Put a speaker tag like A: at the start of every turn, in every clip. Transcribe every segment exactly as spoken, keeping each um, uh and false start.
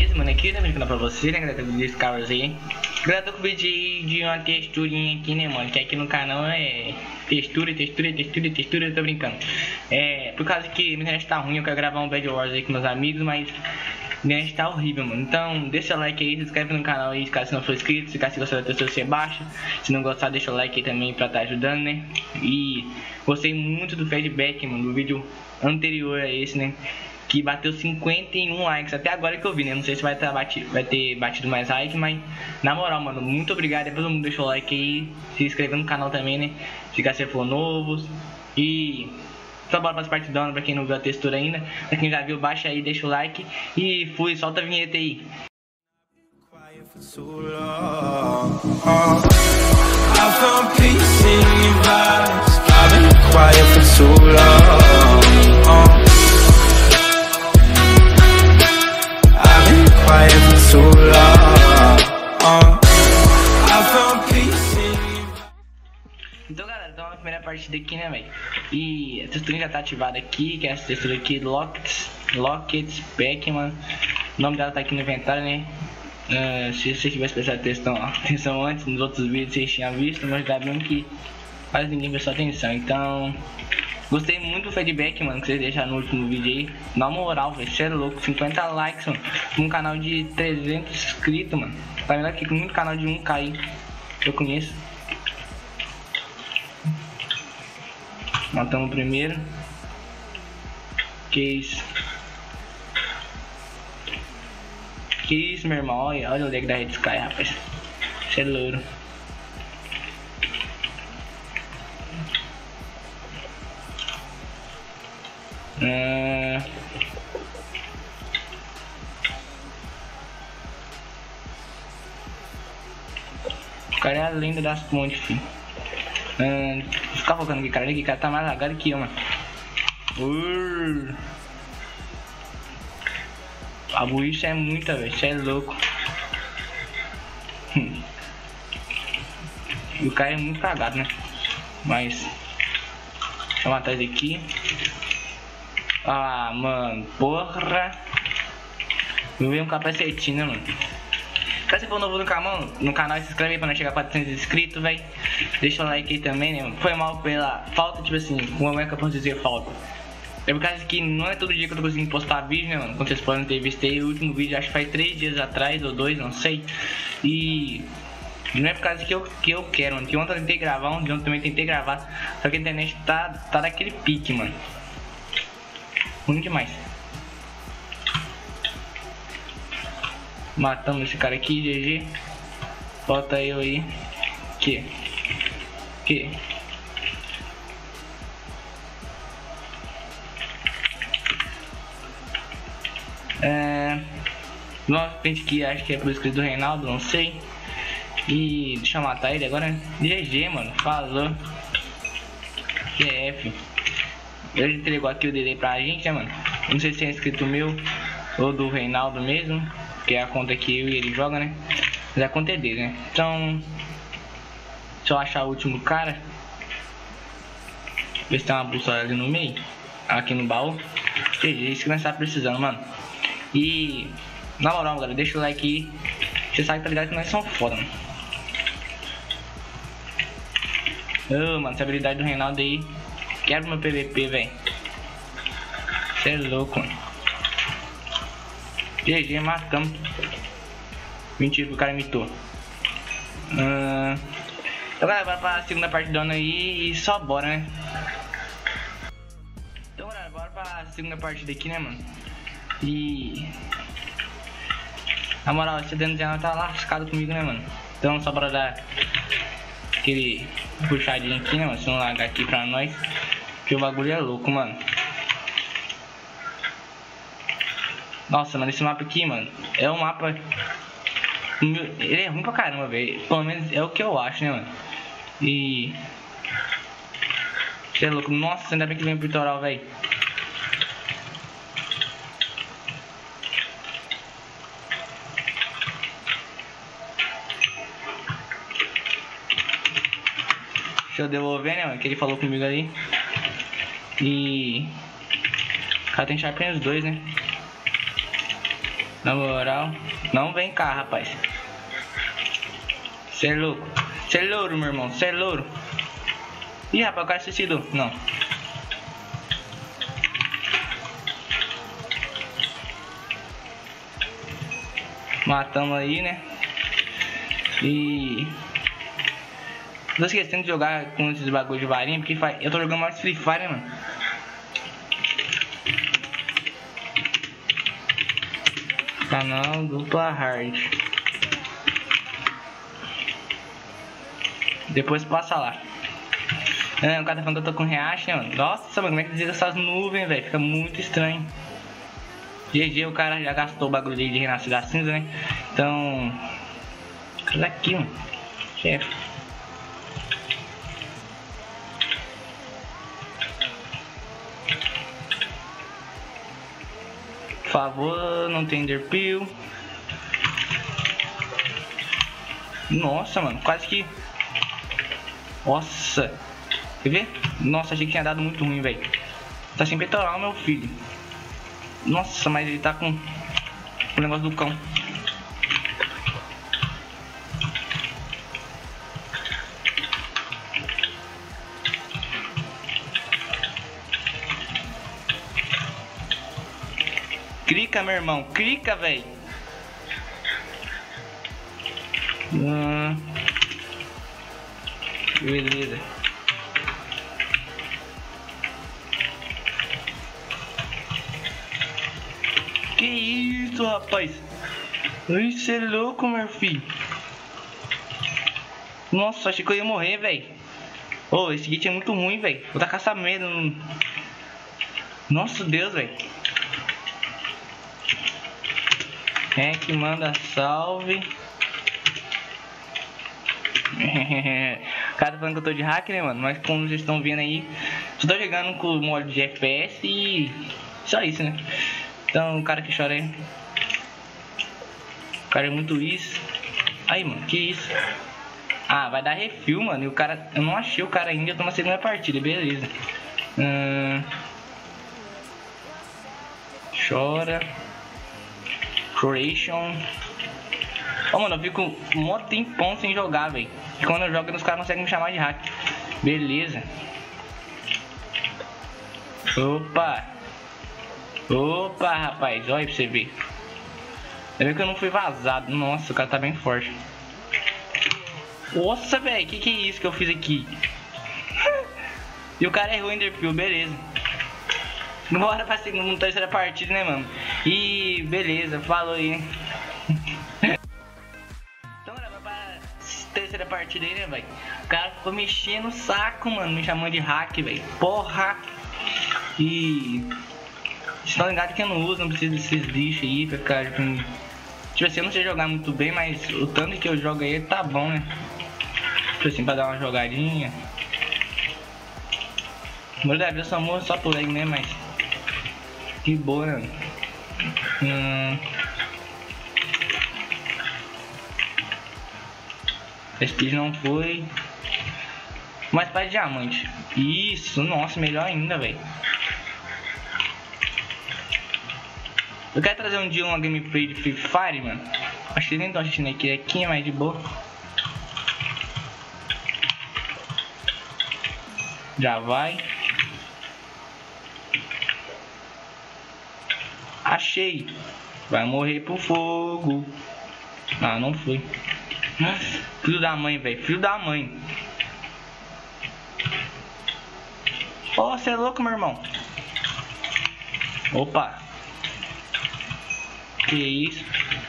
A: Beleza, mano, aqui tá brincando pra você, né, galera, desse carros aí. Galera, tô com o vídeo de uma texturinha aqui, né, mano, que aqui no canal é textura, textura, textura, textura, eu tô brincando. É, por causa que minha internet tá ruim, eu quero gravar um Bad Wars aí com meus amigos, mas minha internet tá horrível, mano. Então, deixa o like aí, se inscreve no canal aí, caso você não for inscrito, se caso você gostar da textura, você baixa. Se não gostar, deixa o like aí também pra tá ajudando, né. E gostei muito do feedback, mano, do vídeo anterior a esse, né, que bateu cinquenta e um likes até agora que eu vi, né? Não sei se vai ter batido, vai ter batido mais like, mas na moral, mano, muito obrigado. Depois todo mundo deixa o like aí, se inscreve no canal também, né? Se você for novo. E só bora para as partidões pra quem não viu a textura ainda. Pra quem já viu, baixa aí, deixa o like. E fui, solta a vinheta aí. Então, galera, então a primeira partida aqui, né, velho? E a textura já tá ativada aqui, que é essa textura aqui, Lockets, Lockets Pac-Man. O nome dela tá aqui no inventário, né? Uh, se você tivesse prestado atenção, atenção antes, nos outros vídeos vocês tinham visto, mas dá bem que quase ninguém prestou atenção. Então, gostei muito do feedback, mano, que vocês deixaram no último vídeo aí. Na moral, velho, você é louco, cinquenta likes, mano, num canal de trezentos inscritos, mano. Tá vendo aqui com muito canal de um K aí, que eu conheço. Matamos o primeiro. Que isso? Que isso, meu irmão? Olha, olha o leg da Red Sky, rapaz. Você é louro. Hum... O cara é a lenda das pontes, filho. Hum... Vou ficar focando aqui, cara. Aqui, cara tá mais lagado que eu, mano. Urr. A buicha é muita, velho. Você é louco. Hum. E o cara é muito cagado, né? Mas deixa eu matar esse aqui. Ah, mano, porra. Eu vi um capacetinho, né, mano? Se você for novo no canal, no canal, se inscreve aí pra não chegar a quatrocentos inscritos, velho. Deixa o like aí também, né, mano? Foi mal pela falta, tipo assim, como é que eu posso dizer falta? É por causa que não é todo dia que eu tô conseguindo postar vídeo, né, mano? Como vocês podem ter visto aí, o último vídeo acho que faz três dias atrás, ou dois, não sei. E não é por causa que eu, que eu quero, mano. Que ontem eu tentei gravar, ontem eu também tentei gravar. Só que a internet tá, tá daquele pique, mano. Ruim demais. Matamos esse cara aqui, G G. Falta eu aí. Que? Que? É... Nossa, pente que acho que é pro inscrito do Reinaldo, não sei. E deixa eu matar ele agora, né? G G, mano, falou. Q F. Ele entregou aqui o D D pra gente, né, mano? Não sei se é inscrito meu ou do Reinaldo mesmo, que é a conta que eu e ele joga, né? Mas a conta é dele, né? Então, se eu achar o último cara, ver se tem uma bússola ali no meio, aqui no baú. Isso que nós tá precisando, mano. E na moral, galera, deixa o like aí. Você sabe, tá ligado, que nós somos foda, mano. Ô, oh, mano, essa habilidade do Reinaldo aí quebra meu P V P, velho. Você é louco, mano. G G, matamos. Mentira que o cara imitou. uh... Então, galera, bora pra segunda partidona aí e só bora, né? Então, galera, bora pra segunda partida aqui, né, mano? E na moral, esse dano dela tá lascado comigo, né, mano? Então só bora dar aquele puxadinho aqui, né, mano? Se não largar aqui pra nós, que o bagulho é louco, mano. Nossa, mano, esse mapa aqui, mano, é um mapa... Ele é ruim pra caramba, velho. Pelo menos é o que eu acho, né, mano? E... Você é louco. Nossa, ainda bem que vem pro litoral, velho. Deixa eu devolver, né, mano? Que ele falou comigo ali. E... O cara tem Sharpen os dois, né? Na moral, não vem cá, rapaz. Cê é louco. Cê é louro, meu irmão. Cê é louro. Ih, rapaz, o cara se suicidou. Não. Matamos aí, né? E... não esquecendo de jogar com esses bagulho de varinha, porque faz... eu tô jogando mais Free Fire, né, mano? Canal dupla hard. Depois passa lá. É, o cara tá falando que eu tô com reache, né, mano? Nossa, mano, como é que desliga essas nuvens, velho? Fica muito estranho. G G, o cara já gastou o bagulho de renascer da cinza, né? Então... cadê aqui, mano? Chefe. Por favor, não tem Enderpeel. Nossa, mano, quase que... nossa. Quer ver? Nossa, achei que tinha dado muito ruim, velho. Tá sem peitoral, meu filho. Nossa, mas ele tá com o negócio do cão. Clica, meu irmão, clica, velho. Hum. Beleza. Que isso, rapaz? Isso é louco, meu filho. Nossa, achei que eu ia morrer, velho. Ô, oh, esse kit é muito ruim, velho. Vou tacar essa merda no... nossa, Deus, velho. É que manda salve. O cara tá falando que eu tô de hack, né, mano? Mas como vocês estão vendo aí, só tô jogando com o modo de F P S e só isso, né? Então o cara que chora aí. O cara é muito isso. Aí, mano, que isso? Ah, vai dar refil, mano. E o cara, eu não achei o cara ainda, eu tô na segunda partida, beleza. Hum... Chora. Creation. Ó, oh, mano, eu fico um mó tempão sem jogar, velho. E quando eu jogo, os caras conseguem me chamar de hack. Beleza. Opa. Opa, rapaz. Olha aí pra você ver. Ainda bem que eu não fui vazado. Nossa, o cara tá bem forte. Nossa, velho. Que que é isso que eu fiz aqui? E o cara errou o Enderpeel, beleza. Bora pra segunda, terceira partida, né, mano? E beleza, falou aí, né? Então, bora pra terceira partida aí, né, velho? O cara ficou mexendo o saco, mano, me chamando de hack, velho. Porra! E... vocês estão ligados que eu não uso, não preciso desses lixos aí pra ficar... tipo assim, eu não sei jogar muito bem, mas o tanto que eu jogo aí tá bom, né? Tipo assim, pra dar uma jogadinha. Meu Deus, eu só morro só por aí mesmo, mas... que boa, né? Hum... A speed não foi. Mas para diamante. Isso, nossa, melhor ainda, velho. Eu quero trazer um dia uma gameplay de Free Fire, mano. Acho que nem tô assistindo aqui, aqui é mais de boa. Já vai. Achei. Vai morrer pro fogo. Ah, não foi. Filho da mãe, velho. Filho da mãe. Ó, oh, você é louco, meu irmão. Opa. Que isso?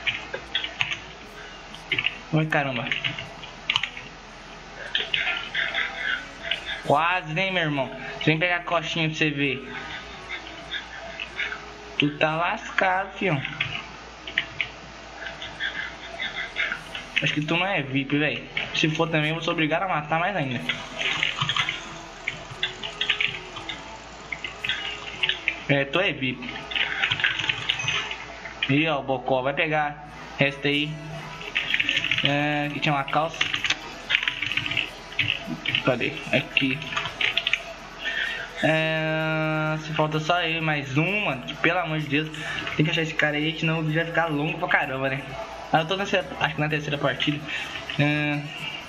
A: Ai, caramba. Quase, hein, meu irmão. Vem pegar a coxinha pra você ver. Tu tá lascado, fião. Acho que tu não é V I P, velho. Se for também, eu vou ser obrigado a matar mais ainda. É, tu é V I P. Ih, ó, o Bocó vai pegar. Resta aí. É, aqui tinha uma calça. Cadê? Aqui. É... Se falta só eu e mais um, mano. Que, pelo amor de Deus, tem que achar esse cara aí, senão o vídeo vai ficar longo pra caramba, né? Ah, eu tô nessa, acho que na terceira partida. É...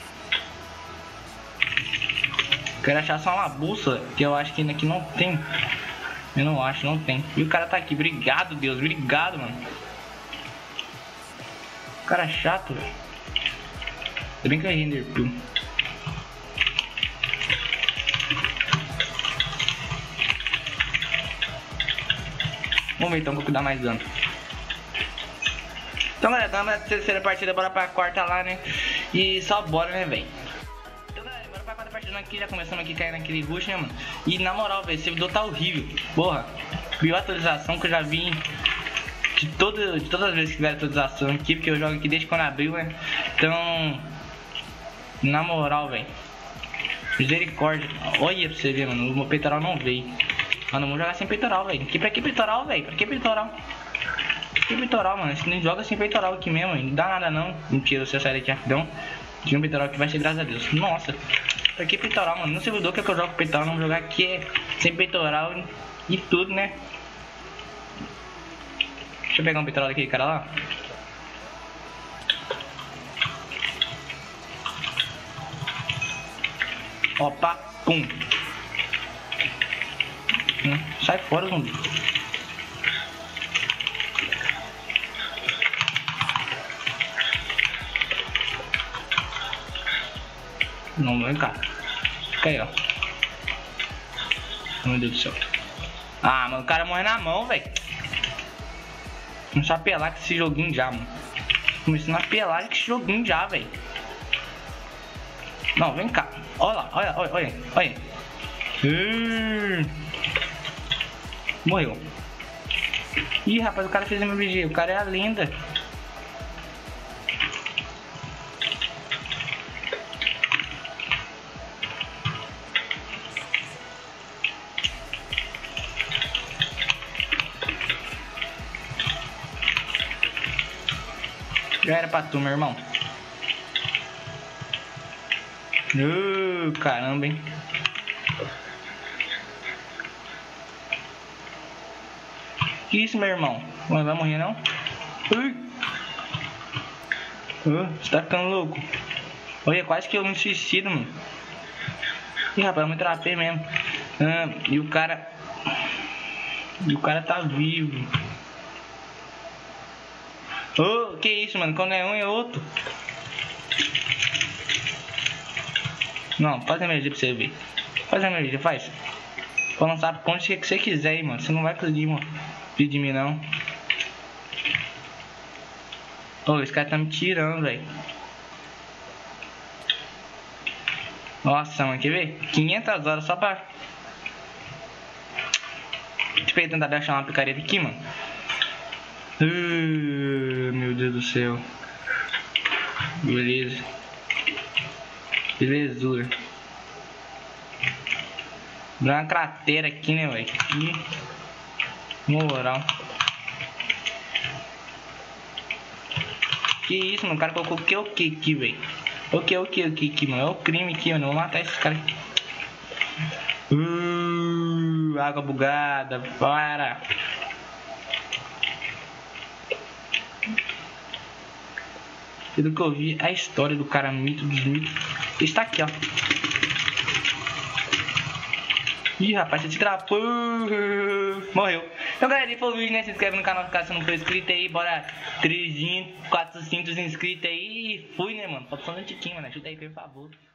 A: Quero achar só uma bússola, que eu acho que aqui não tem. Eu não acho, não tem. E o cara tá aqui. Obrigado, Deus. Obrigado, mano. O cara é chato, velho. Ainda bem que é render, pô. Vamos ver então qual que dá mais dano. Então, galera, dá uma terceira partida. Bora pra quarta lá, né? E só bora, né, velho? Aqui, já começamos aqui caindo naquele rush, né, mano? E na moral, velho, esse servidor tá horrível. Porra, pior atualização que eu já vi de, todo, de todas as vezes que tiver atualização aqui, porque eu jogo aqui desde quando abriu, né? Então, na moral, velho, misericórdia. Olha pra você ver, mano, o meu peitoral não veio. Mano, vamos jogar sem peitoral, velho. Pra que peitoral, velho? Pra que peitoral? Pra que peitoral, mano? Você nem joga sem peitoral aqui mesmo, não dá nada não. Mentira, você sai daqui rapidão. Tinha um peitoral que vai ser, graças a Deus. Nossa. Pra que peitoral, mano? No servidor que, é que eu jogo peitoral, não vou jogar aqui é sem peitoral e tudo, né? Deixa eu pegar um peitoral daquele cara lá. Opa, pum. Hum, sai fora, zumbi. Não, vem cá. Fica aí, ó. Meu Deus do céu. Ah, mano, o cara morre na mão, velho. Começou a apelar com esse joguinho já, mano. Começando a apelar com esse joguinho já, velho. Não, vem cá. Olha lá, olha, olha, olha, olha. Hum. Morreu. Ih, rapaz, o cara fez M V G. O cara é a lenda. Já era pra tu, meu irmão. Uh, caramba, hein. Que isso, meu irmão? Não vai morrer, não? Ui. Uh, você tá ficando louco. Olha, quase que eu me suicido, mano. Ih, rapaz, muito rapé mesmo. Ah, e o cara... E o cara tá vivo. Oh, que isso, mano? Quando é um é outro. Não, faz a energia pra você ver. Faz a energia, faz. Pode lançar pra onde que você quiser, hein, mano. Você não vai pedir, mano. Pedir de mim, não. Ô, oh, esse cara tá me tirando, velho. Nossa, mano, quer ver? quinhentas horas só pra... Deixa eu tentar achar uma picareta aqui, mano. Uh, meu Deus do céu. Beleza. Belezura. Dá uma cratera aqui, né, velho? Moral. Que isso, mano? O cara colocou o que o que aqui, velho? O que o que o que aqui, mano? É o crime aqui, mano. Eu vou matar esses caras aqui. Uh, água bugada. Para. Pelo que eu vi, a história do cara mito dos mitos está aqui, ó. Ih, rapaz, você te trapou. Morreu. Então, galera, foi o vídeo, né? Se inscreve no canal caso você não for inscrito aí. Bora trezentos, quatrocentos inscritos aí. E fui, né, mano? Falta só um tiquinho, mano. Ajuda aí, por favor.